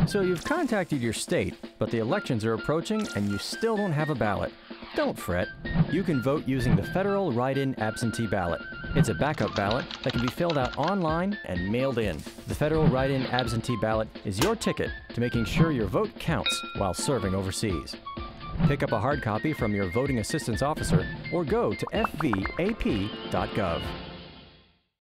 So you've contacted your state, but the elections are approaching and you still don't have a ballot. Don't fret. You can vote using the Federal Write-In Absentee Ballot. It's a backup ballot that can be filled out online and mailed in. The Federal Write-In Absentee Ballot is your ticket to making sure your vote counts while serving overseas. Pick up a hard copy from your voting assistance officer or go to FVAP.gov.